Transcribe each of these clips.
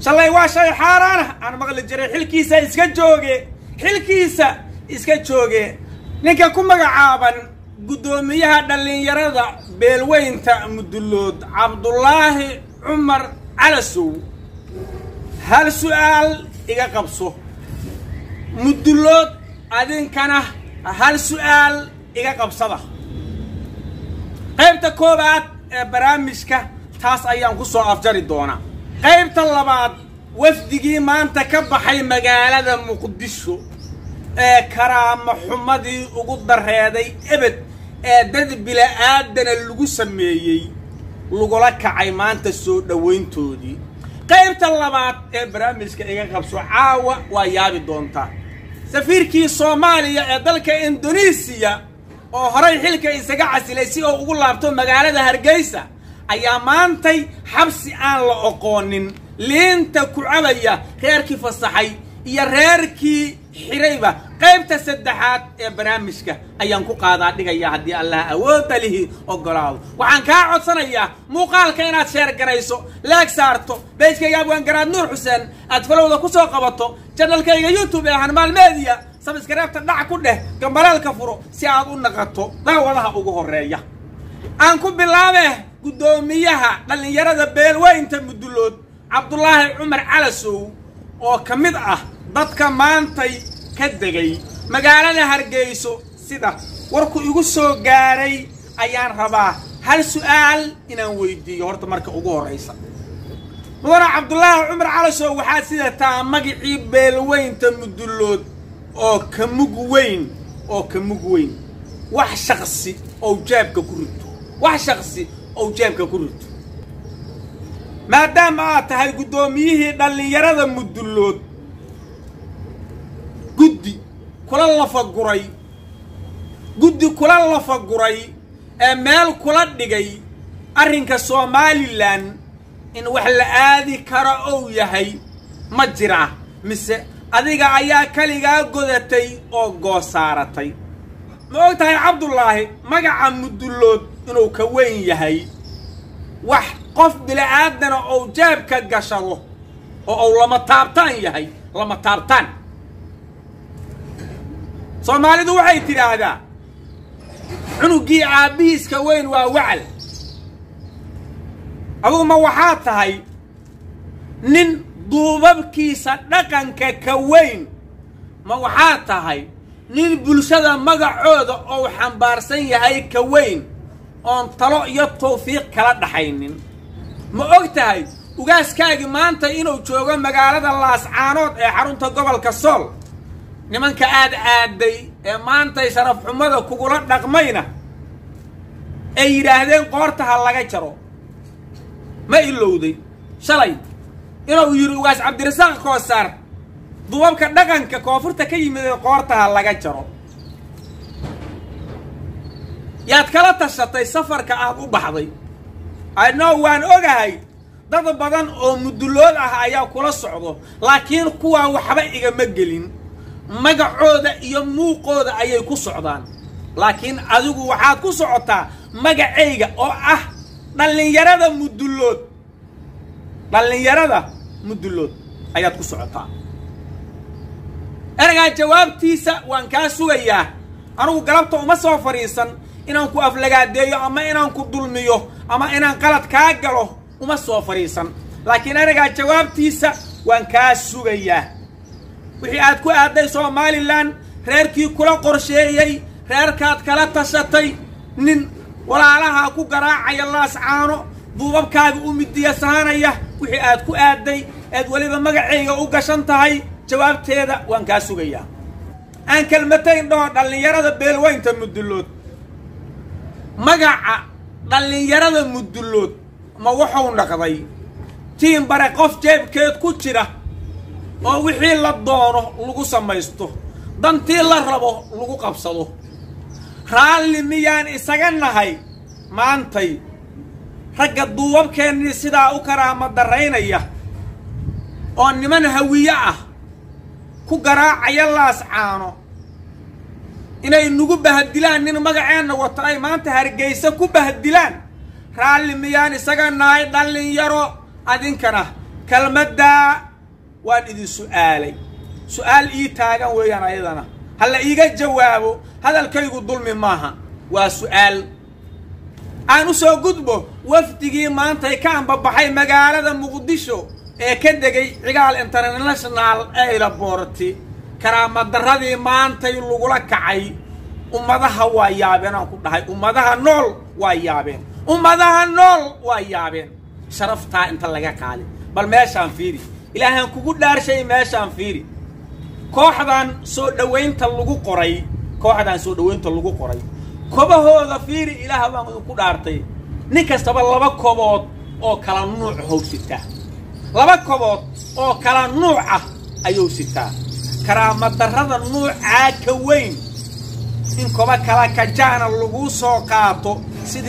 shalay waa shay xaaraan ah aan maqli jiray xilkiisa iska jooge ninka ku magacaaban gudoomiyaha dhalinyarada beelweynta Mudulood Cabdullaahi Cumar Calasow hal su'aal iga qabso Mudulood adinkana hal su'aal iga qabsada qaybta koobaad ee barnaamijka taas ayaan ku soo afjari doona qaybta labaad wafdigii maanta ka baxay magaalada Muqdisho ee karaama xumadii ugu dareeday ebed ee dad bila aadana lagu sameeyay lugula kacay maanta soo dhaweyntoodii qaybta labaad ee barnaamijka iga qabso caawa waa yaabi doonta safiirkii Soomaaliya ee dalka Indonesia oo horay xilka isaga casilay si oo ugu laabto magaalada Hargeysa ayaa maantay xabsi aan la aqoonin liinta ku cabaya reerkii fasaxay iyo reerkii xirayba qaybta saddexaad ee barnaamijka ayaan ku qaadaa dhigaya hadii Allah awood lihi ogolaado waxaan ka codsanayaa muuqaalka inaad share garayso like saarto page-kayga Abwaan Garaad Nuur Xuseen aad follow-da ku soo qabato channel-kayga YouTube ee Hanmaal Media subscribe-ta dhac ku dheh gambalaalka furo si aad u naqato daawadaha ugu horeeya aan ku bilaabay gudoomiyaha dhalinyarada beelweynta Mudulood Cabdullaahi Cumar Calasow oo kamid ah dadka maantay ka degay magaalada Hargeysa sida warku igu soo gaaray ayaan rabaa hal su'aal inaan weydiiyo horta marka ugu horeysa mudane Cabdullaahi Cumar Calasow waxa sida taa magacii beelweynta Mudulood oo ka mug weyn wax shakhsi oo jeebka ku rito maadaama aad tahay gudoomiyihii dhalinyarada Mudulood guddi kula lafaguray ee meel kula dhigay arrinka Somaliland in wax la aadi karo oo yahay ma jira mise adiga ayaa kaligaa godatay oo goosaaratay ma ogtahay Cabdullaahi magaca Mudulood inuu ka weyn yahay wax qof bila aadana oo jeebka gashado oo lama taabtaan Soomaalidu waxay tiraahdaa cunugii aabihiiska weyn waa wacal adigu ma waxaa tahay nin duubabkiisa dhaqanka ka weyn ma waxaa tahay nin bulshada magacooda oo xambaarsan yahay ka weyn oon talo iyo tawfiiq kala dhaxaynin ma ogtahay ugaaskaagi maanta inuu joogo magaalada Laascaanood ee xarunta gobolka Sool nimanka aad aaday ee maanta sharaf xumada kugula dhaqmayna ay yiraahdeen qoortaha laga jaro ma ilowday shalay inuu yiri ugaas Cabdirasaaq Koosaar duubabka dhaqanka koonfurta ka yimid qoortaha laga jaro yaad kala tashatay safarka aad u baxday ayno waan ogahay dad badan oo Mudulood ah ayaa kula socdo laakiin kuwa waxba igama gelin magacooda iyo muuqooda ayay ku socdaan laakiin adigu waxaad ku socotaa magacayga oo ah dhalinyarada Mudulood ayaad ku socotaa erga jawaabtiisa waan ka sugayaa anigu galabta uma soo fariisan inaan ku aflagaadeeyo ama inaan ku dulmiyo ama inaan qalad ka galo uma soo fariisan laakiin erga jawaabtiisa waan ka sugayaa wixii aad ku aaday Somaliland reerkii kula qorsheeyay reerkaad kala tashatay nin walaalaha ku garaacaya Laascaano duubabkaaga u midiyasanaya wixii aad ku aaday aad waliba magacayga u gashan tahay jawaabteeda waan ka sugayaa aan kalmatayn dhalinyarada beelweynta Mudulood magaca dhalinyarada Mudulood ma wuxuu noqday tiin bare qof jeebkeed ku jira oo wixii la doono lagu samaysto dantii la rabo lagu qabsado raalli miyaan isaga nahay maantay ragga duubabkeenii sidaa u karaama daraynaya oo niman hawiye ah ku garaacaya Laascaano inay nugu bahdilaan nin magaceena wata ay maanta Hargeysa ku bahdilaan raalli miyaan isaga nahay dhalinyaro adinkana كلمة دا وان إذن سؤالي سؤال تاغان ويان أيضا هلا إيجا جوابه هذا الكيغو الظلم ماها وسؤال أنا سو قدبه وفتقي ما أنت كان ببحي مقالة مقدشو كدقي عقال انترناشنال ايرابورتي كرامة درادي ما أنت يلوغلك عي أمدها وايابين أنا كنت هاي أمدها نول وايابين أمدها نول وايابين شرفتها انت لقاك علي بل ماشان فيري إلهي كوكو دار شيء ماشان فيري كوحدان سو دوين تلوغو قري كوحدان سو دوين تلوغو قري كوبا هو فيري إلهي وان كوكو دارتي نكستبا لبا كوبوت أو كلا نوع هو ستا لبا كوبوت أو كلا نوع أيو ستا كرامة درادة نوع كوين إن كوبا كلا كجانا اللوغو سو قاتو سيد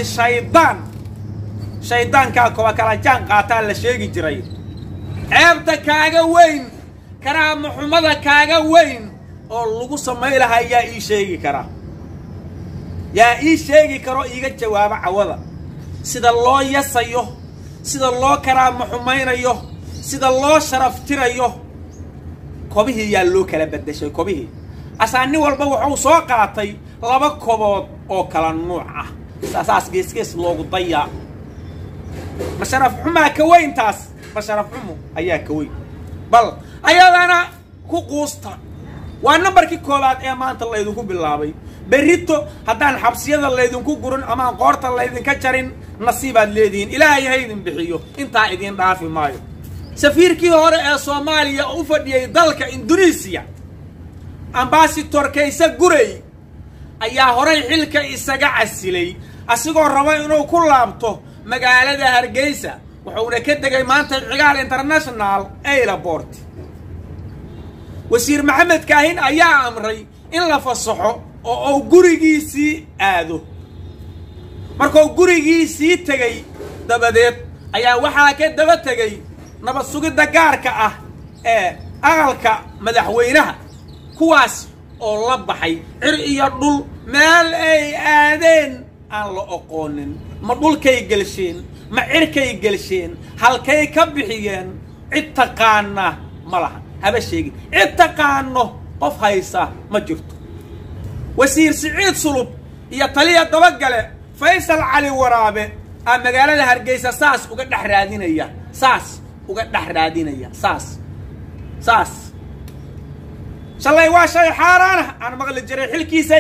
شيطان كوبا كلا جان قاتال لشيغي جري عيبتا كاغا وين كرامة محمد كاغا وين أو اللوغو سميلها يا إي شيغي كرا يا إي شيغي كرو إيغا جواب عوضا سيد الله يسايو سيد الله كرامة محمد يو سيد الله شرفتر يو كوبيه يالو كلا بدشي كوبيه أساني والبا وحو سو قاتي لبا كوبود أو كلا نوعه ساساس جيس لوغو ضيع مشرف حما كوين تاس مشرف حمو أيا كوين بل أيا أنا كوكوستا والنمبر كي كولاد ما أنت الله يدوكو بالله بريتو هدان حبسية الله يدوكو قرن أما قورت الله يدين كتشرين نصيبا ليدين إلهي هيدين بحيو انتا عيدين رافي مايو سفير كي هوري صوماليا أوفدي دالك إندونيسيا أمباسيتور كيسا قري أيا هوري حلك إساقا عسيلي أسيقو الرواي إنو كلابتو مقالة هرقيسا وحونا كدقاي مانتا عقال انترناشنال ايرابورت وسير محمد كاهين أيا أمري إن لفصحو أو قريقيسي آدو markuu gurigiisii tagay dabadeed ayaa waxa ka daba tagay nabad sugidda gaarka ah ee aqalka madaxweynaha kuwaas oo la baxay cir iyo dhul meel ay aadeen aan la aqoonin ma dhulkay galsheen ma cirkay galsheen halkay ka bixiyeen cid taqaana ma laha haba sheegi cid taqaano qof haysa ma jirto wasiir Siciid Sulub iyo taliya dabagale فيصل علي ورابه مقالة هرقيسة ساس وقد دحرادينيا ساس وقد دحرادينيا ساس شالله واشاي حارانه أنا مغل جري حلكيسة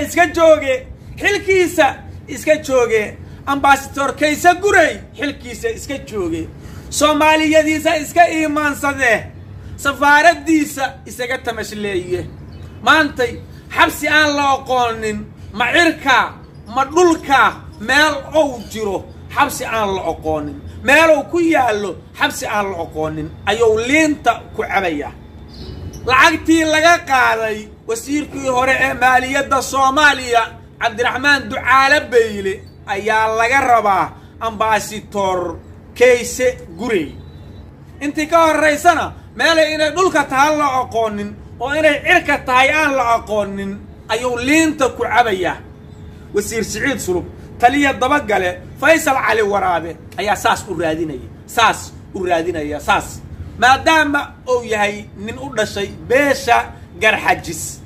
إسكا جوغي أمباسيتور كيسة قري حلكيسة إسكا جوغي صوماليا ديسة إسكا إيمان صده سفارة ديسة إسكا تمشليه ما أنتي حبسي آن لا قونين ما عركا ما دولكا meel oo jiro xabsi aan la aqoonin meel oo ku yaalo xabsi aan la aqoonin ayuu leenta ku cabaya lacagtii laga qaaday wasiirkii hore ee maaliyadda Soomaaliya Cabdiraxmaan Ducaale Beyle ayaa laga rabaa ambassador Kayse Gurey intii ka horeysana meel inay dhulka tahay la aqoonin oo inay cirka tahay aan la aqoonin ayuu leenta ku cabaya wasiir Siciid Sulub تليه دبقله فيصل علي ورابه أي ساس أرادينيا ساس ما دام أو يهي من أول شيء بيشا جرحجس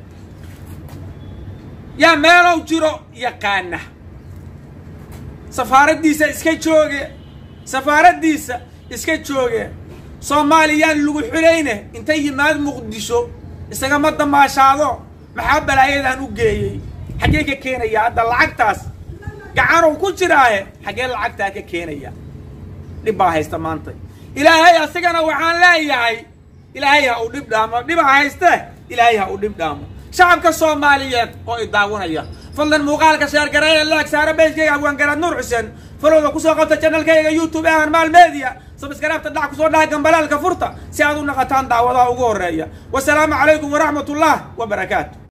يا مالو جرو يا كانه سفارة ديسة إسكتشوجي صوماليان لغو حرينه انتي ماد مقدشو استقامت ما شاء محبة العيدة نوجي حقيقة كينا يا هذا العكتاس قعانو كجراي حقين العقدة كينيا دبا هيستا مانتي إلهي أسيقنا وحان لا يهي إلهي هاو دب داما دبا هيستا إلهي هاو دب داما شعبك الصوماليات oo idaawanaya fadlan muuqaalka share gareeya like saara page-kayga abwaan garaad nuur xuseen follow ku soo qabta channel-kayga YouTube ee Armaal Media subscribe ta ku soo dhaca gambalaalka furta si aad u naqataan daawadaha ugu horeeya wassalaamu calaykum wa rahmatullahi wa barakaatuh